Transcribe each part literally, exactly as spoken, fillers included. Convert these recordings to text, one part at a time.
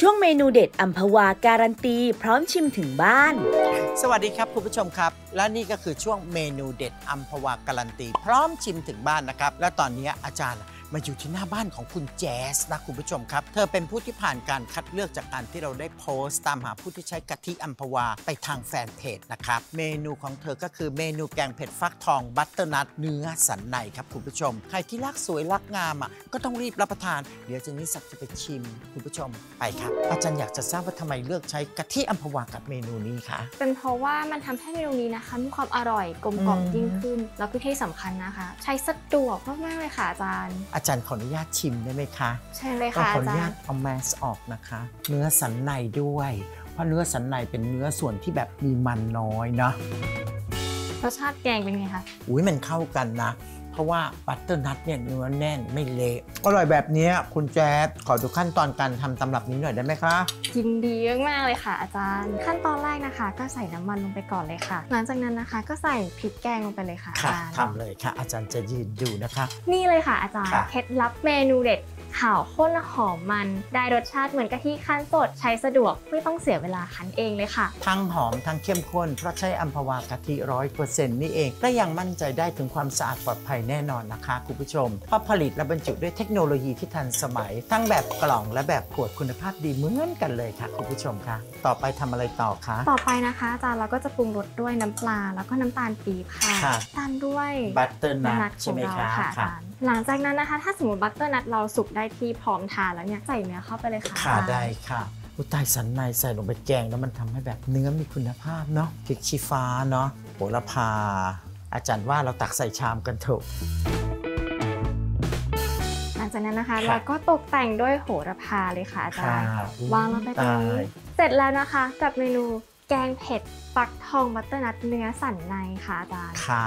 ช่วงเมนูเด็ดอัมพวาการันตีพร้อมชิมถึงบ้านสวัสดีครับคุณผู้ชมครับและนี่ก็คือช่วงเมนูเด็ดอัมพวาการันตีพร้อมชิมถึงบ้านนะครับและตอนนี้อาจารย์มาอยู่ที่หน้าบ้านของคุณแจ๊สนะคุณผู้ชมครับเธอเป็นผู้ที่ผ่านการคัดเลือกจากการที่เราได้โพสต์ตามหาผู้ที่ใช้กะทิอัมพวาไปทางแฟนเพจนะครับเมนูของเธอก็คือเมนูแกงเผ็ดฟักทองบัตเตอร์นัทเนื้อสันในครับคุณผู้ชมใครที่รักสวยรักงามอ่ะก็ต้องรีบรับประทานเดี๋ยวเจนนี่สักจะไปชิมคุณผู้ชมไปครับอาจารย์อยากจะทราบว่าทำไมเลือกใช้กะทิอัมพวากับเมนูนี้คะเป็นเพราะว่ามันทำให้เมนูนี้นะคะมีความอร่อยกลมกล่อมยิ่งขึ้นแล้วก็ที่สำคัญนะคะใช้สะดวกมากๆเลยค่ะอาจารย์อาจารย์ขออนุญาตชิมได้ไหมคะใช่เลยค่ะขออนุญาตเอาแมสออกนะคะเนื้อสันในด้วยเพราะเนื้อสันในเป็นเนื้อส่วนที่แบบมีมันน้อยเนาะรสชาติแกงเป็นไงคะอุ้ยมันเข้ากันนะเพราะว่าบัตเตอร์นัทเนี่ยเนื้อแน่นไม่เละอร่อยแบบนี้คุณแจ๊ดขอดูขั้นตอนการทำตำรับนี้หน่อยได้ไหมคะยินดีมากๆเลยค่ะอาจารย์ขั้นตอนแรกนะคะก็ใส่น้ำมันลงไปก่อนเลยค่ะหลังจากนั้นนะคะก็ใส่พริกแกงลงไปเลยค่ะอาจารย์ทำเลยค่ะอาจารย์จะยืนดูนะคะนี่เลยค่ะอาจารย์เคล็ดลับเมนูเด็ดข่าวข้นหอมมันได้รสชาติเหมือนกะทิคั้นสดใช้สะดวกไม่ต้องเสียเวลาคั้นเองเลยค่ะทั้งหอมทั้งเข้มข้นเพราะใช้อัมพวากะทิร้อยเปอร์เซ็นต์นี่เองและยังมั่นใจได้ถึงความสะอาดปลอดภัยแน่นอนนะคะคุณผู้ชมเพราะผลิตและบรรจุด้วยเทคโนโลยีที่ทันสมัยทั้งแบบกล่องและแบบขวดคุณภาพดีเหมือนกันเลยค่ะคุณผู้ชมค่ะต่อไปทำอะไรต่อคะต่อไปนะคะอาจารย์เราก็จะปรุงรสด้วยน้ำปลาแล้วก็น้ำตาลปี๊บค่ะตามด้วยบัตเตอร์นัทใช่ไหมคะหลังจากนั้นนะคะถ้าสมมติบัตเตอร์นัทเราสุกได้ที่พร้อมทานแล้วเนี่ยใส่เนื้อเข้าไปเลยค่ะค่ะได้ค่ะอุตายสันในใส่ลงไปแกงแล้วมันทำให้แบบเนื้อมีคุณภาพเนาะพริกชี้ฟ้าเนาะโหระพาอาจารย์ว่าเราตักใส่ชามกันเถอะหลังจากนั้นนะคะเราก็ตกแต่งด้วยโหระพาเลยค่ะอาจารย์วางลงไปตรงนี้เสร็จแล้วนะคะกับเมนูแกงเผ็ดฟักทองบัตเตอร์นัทเนื้อสันในค่ะอาจารย์ค่ะ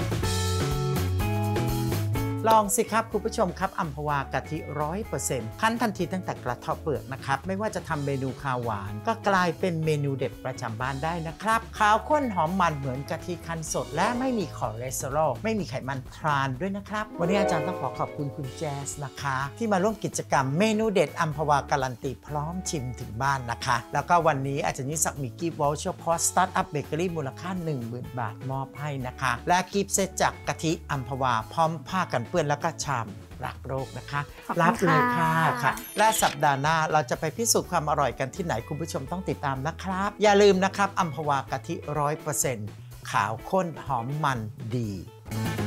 ลองสิครับคุณผู้ชมครับอัมพวากะทิร้อยเปอร์เซ็นต์คั้นทันทีตั้งแต่กระเทาะเปลือกนะครับไม่ว่าจะทำเมนูข้าวหวานก็กลายเป็นเมนูเด็ดประจำบ้านได้นะครับขาวข้นหอมมันเหมือนกะทิคั้นสดและไม่มีคอเลสเตอรอลไม่มีไขมันทรานด้วยนะครับวันนี้อาจารย์ต้องขอขอบคุณคุณแจ๊สนะคะที่มาร่วมกิจกรรมเมนูเด็ดอัมพวาการันตีพร้อมชิมถึงบ้านนะคะแล้วก็วันนี้อาจารย์นิสักมีกิฟต์วอลเชอร์พอสตาร์ทอัพเบเกอรี่มูลค่า หนึ่งหมื่น บาทมอบให้นะคะและกิฟต์เซตจากกะทิอัมพวาพร้อมผ้ากันเปื้อนแล้วก็ชามรักโรคนะคะรับเลยค่ะค่ะและสัปดาห์หน้าเราจะไปพิสูจน์ความอร่อยกันที่ไหนคุณผู้ชมต้องติดตามนะครับอย่าลืมนะครับอัมพวากะทิร้อยเปอร์เซ็นต์ขาวข้นหอมมันดี